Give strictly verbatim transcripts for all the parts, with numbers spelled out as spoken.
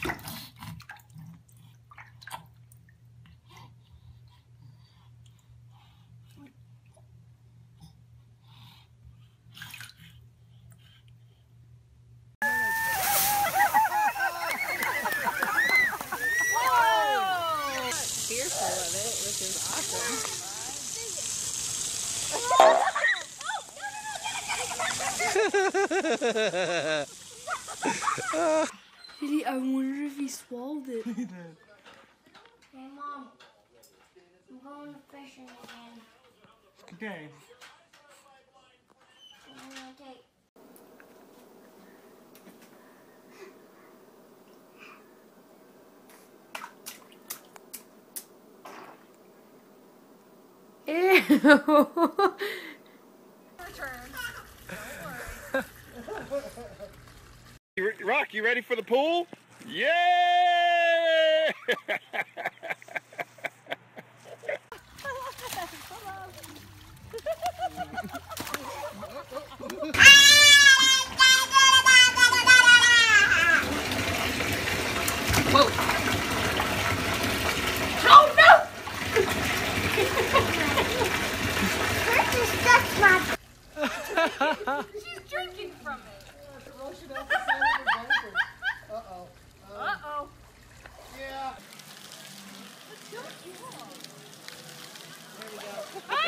Did he? I wonder if he swallowed it. He did. Hey, Mom. I'm going fishing again. Okay. I'm gonna take. Ew. Rock, you ready for the pool? Yeah! Whoa! Oh no! Curtis, that's my. She's drinking from it. Uh-oh. Uh-oh. Yeah. Don't you want? There we go.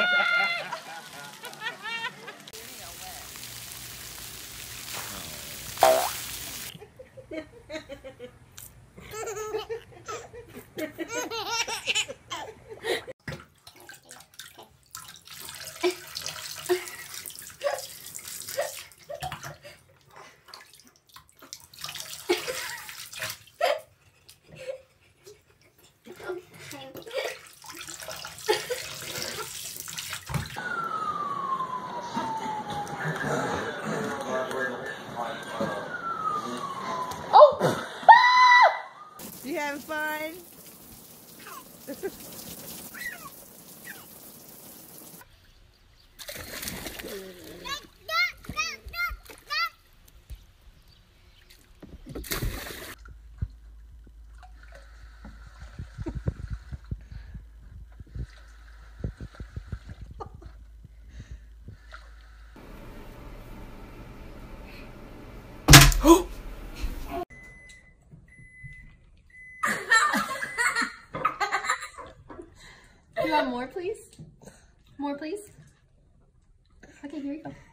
You having fun? You want more, please? More, please? Okay, here you go.